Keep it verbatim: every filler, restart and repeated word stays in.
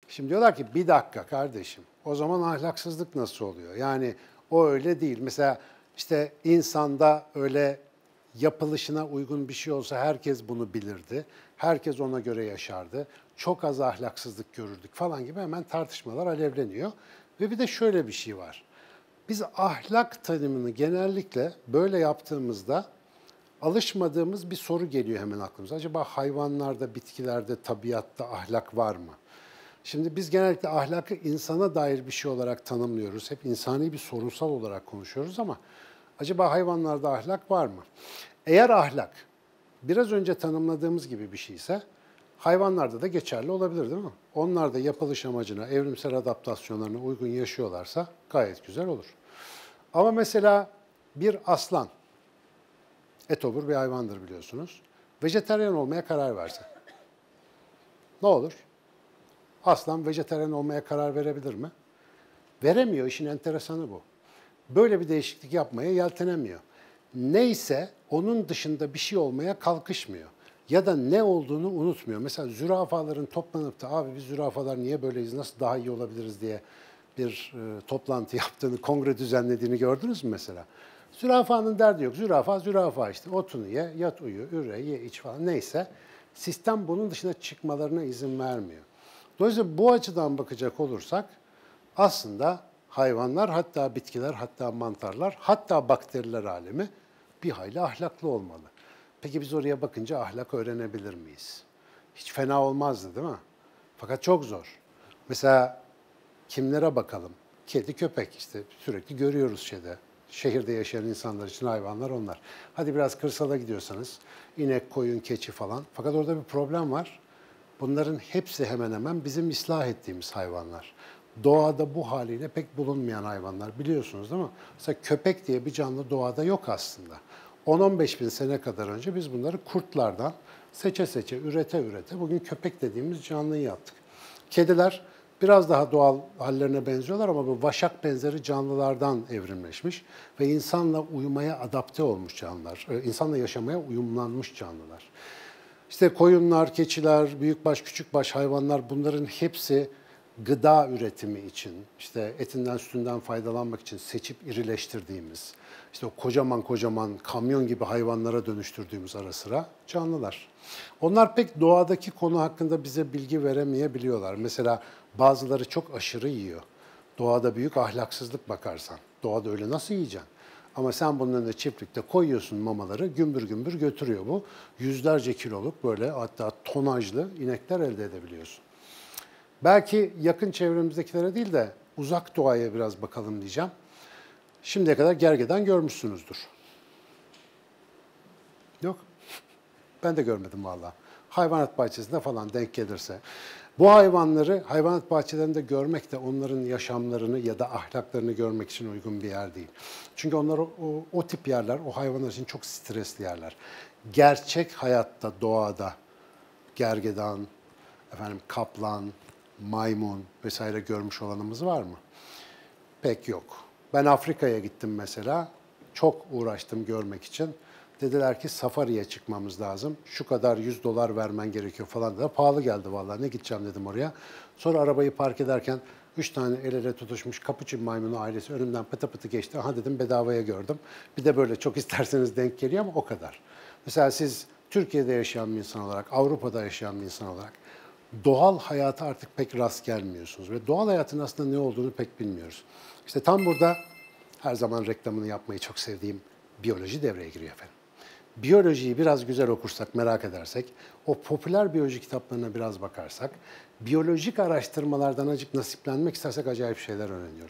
Şimdi diyorlar ki bir dakika kardeşim, o zaman ahlaksızlık nasıl oluyor? Yani o öyle değil. Mesela işte insanda öyle yapılışına uygun bir şey olsa herkes bunu bilirdi. Herkes ona göre yaşardı. Çok az ahlaksızlık görürdük falan gibi hemen tartışmalar alevleniyor. Ve bir de şöyle bir şey var. Biz ahlak tanımını genellikle böyle yaptığımızda alışmadığımız bir soru geliyor hemen aklımıza. Acaba hayvanlarda, bitkilerde, tabiatta ahlak var mı? Şimdi biz genellikle ahlakı insana dair bir şey olarak tanımlıyoruz. Hep insani bir sorunsal olarak konuşuyoruz ama acaba hayvanlarda ahlak var mı? Eğer ahlak biraz önce tanımladığımız gibi bir şeyse hayvanlarda da geçerli olabilir değil mi? Onlar da yapılış amacına, evrimsel adaptasyonlarına uygun yaşıyorlarsa gayet güzel olur. Ama mesela bir aslan, etobur bir hayvandır biliyorsunuz, vejetaryen olmaya karar verse ne olur? Aslan vejetaryen olmaya karar verebilir mi? Veremiyor, işin enteresanı bu. Böyle bir değişiklik yapmaya yeltenemiyor. Neyse onun dışında bir şey olmaya kalkışmıyor. Ya da ne olduğunu unutmuyor. Mesela zürafaların toplanıp da abi biz zürafalar niye böyleyiz, nasıl daha iyi olabiliriz diye bir e, toplantı yaptığını, kongre düzenlediğini gördünüz mü mesela? Zürafanın derdi yok. Zürafa, zürafa işte. Otunu ye, yat uyu, üre, ye, iç falan neyse. Sistem bunun dışına çıkmalarına izin vermiyor. Dolayısıyla bu açıdan bakacak olursak aslında hayvanlar, hatta bitkiler, hatta mantarlar, hatta bakteriler alemi bir hayli ahlaklı olmalı. Peki biz oraya bakınca ahlak öğrenebilir miyiz? Hiç fena olmazdı değil mi? Fakat çok zor. Mesela kimlere bakalım? Kedi, köpek işte sürekli görüyoruz şeyde. Şehirde yaşayan insanlar için hayvanlar onlar. Hadi biraz kırsala gidiyorsanız inek, koyun, keçi falan. Fakat orada bir problem var. Bunların hepsi hemen hemen bizim ıslah ettiğimiz hayvanlar. Doğada bu haliyle pek bulunmayan hayvanlar biliyorsunuz değil mi? Mesela köpek diye bir canlı doğada yok aslında. on on beş bin sene kadar önce biz bunları kurtlardan seçe seçe, ürete ürete bugün köpek dediğimiz canlıyı yaptık. Kediler biraz daha doğal hallerine benziyorlar ama bu vaşak benzeri canlılardan evrimleşmiş ve insanla uyumaya adapte olmuş canlılar, insanla yaşamaya uyumlanmış canlılar. İşte koyunlar, keçiler, büyükbaş, küçükbaş hayvanlar bunların hepsi gıda üretimi için, işte etinden sütünden faydalanmak için seçip irileştirdiğimiz, işte o kocaman kocaman kamyon gibi hayvanlara dönüştürdüğümüz ara sıra canlılar. Onlar pek doğadaki konu hakkında bize bilgi veremeyebiliyorlar. Mesela bazıları çok aşırı yiyor. Doğada büyük ahlaksızlık bakarsan. Doğada öyle nasıl yiyeceksin? Ama sen bunun önüne çiftlikte koyuyorsun mamaları, gümbür gümbür götürüyor bu. Yüzlerce kiloluk böyle hatta tonajlı inekler elde edebiliyorsun. Belki yakın çevremizdekilere değil de uzak doğaya biraz bakalım diyeceğim. Şimdiye kadar gergedan görmüşsünüzdür. Yok. Ben de görmedim vallahi. Hayvanat bahçesinde falan denk gelirse. Bu hayvanları hayvanat bahçelerinde görmek de onların yaşamlarını ya da ahlaklarını görmek için uygun bir yer değil. Çünkü onlar o, o, o tip yerler, o hayvanlar için çok stresli yerler. Gerçek hayatta, doğada gergedan, efendim kaplan, maymun vesaire görmüş olanımız var mı? Pek yok. Ben Afrika'ya gittim mesela. Çok uğraştım görmek için. Dediler ki safariye çıkmamız lazım. Şu kadar yüz dolar vermen gerekiyor falan dedi. Pahalı geldi vallahi. Ne gideceğim dedim oraya. Sonra arabayı park ederken üç tane el ele tutuşmuş kapuçin maymunu ailesi önümden pıtı pıtı geçti. Aha dedim bedavaya gördüm. Bir de böyle çok isterseniz denk geliyor ama o kadar. Mesela siz Türkiye'de yaşayan bir insan olarak, Avrupa'da yaşayan bir insan olarak doğal hayata artık pek rast gelmiyorsunuz. Ve doğal hayatın aslında ne olduğunu pek bilmiyoruz. İşte tam burada her zaman reklamını yapmayı çok sevdiğim biyoloji devreye giriyor efendim. Biyolojiyi biraz güzel okursak, merak edersek, o popüler biyoloji kitaplarına biraz bakarsak, biyolojik araştırmalardan azıcık nasiplenmek istersek acayip şeyler öğreniyoruz.